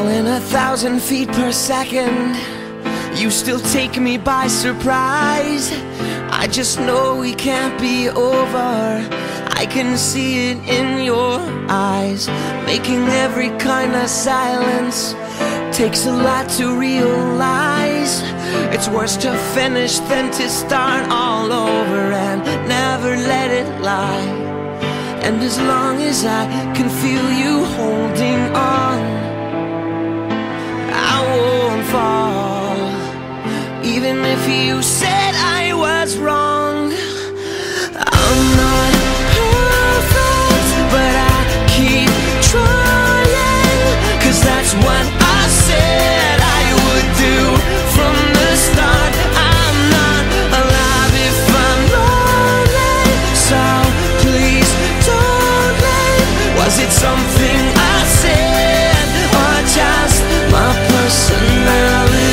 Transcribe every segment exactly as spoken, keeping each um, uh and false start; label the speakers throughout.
Speaker 1: falling a thousand feet per second. You still take me by surprise. I just know we can't be over. I can see it in your eyes. Making every kind of silence takes a lot to realize. It's worse to finish than to start all over and never let it lie. And as long as I can feel you holding on, I won't fall. Even if you said I was wrong. I'm not perfect, but I keep trying, 'cause that's what I said I would do from the start. I'm not alive if I'm lonely, so please don't leave. Was it something I said, or just my personality?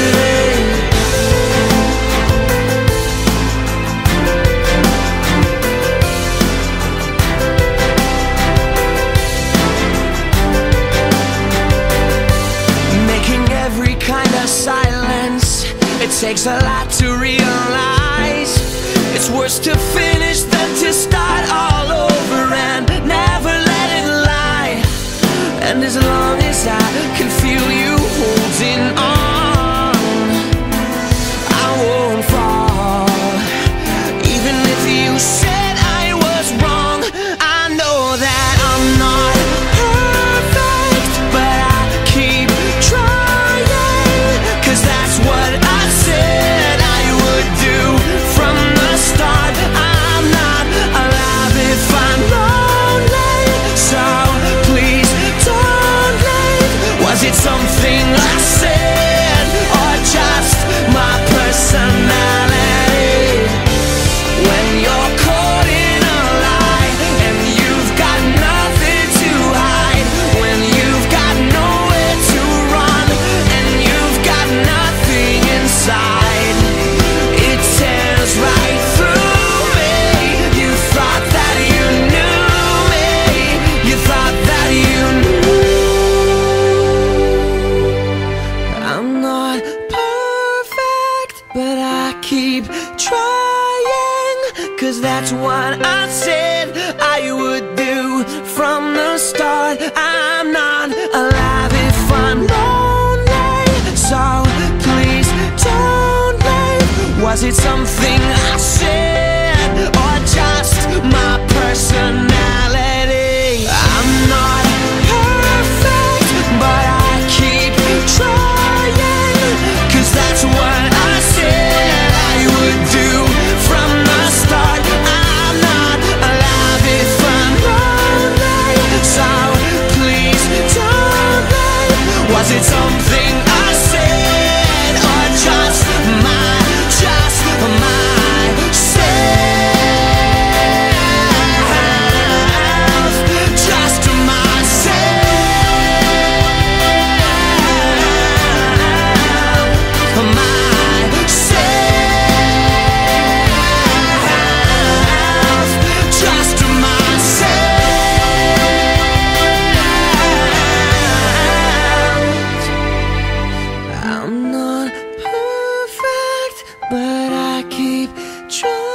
Speaker 1: Silence, it takes a lot to realize. It's worse to finish than to start all over and never let it lie. And as long as I can feel you holding on, I won't fall. Even if you said I was wrong, I know that I'm not perfect, but I keep trying, 'cause that's what I said I would do from the start. I'm not alive if I'm lonely, so please don't leave. Was it something I said, or just my personality? When you're caught in a lie and you've got nothing to hide, when you've got nowhere to run and you've got nothing inside, it tears right through me. You thought that you knew me, you thought that you knew. I'm not perfect, but I keep trying, 'cause that's what I said I would do from the start. I'm not alive if I'm lonely, so please don't leave. Was it something I said, or just my personality? I'm not perfect, but I keep trying, 'cause that's what I said I would do from the start. I'm not alive if I'm lonely, so please don't leave. Was it something I said, or just my, just myself, just myself, myself, just myself. I'm not perfect, but I keep trying.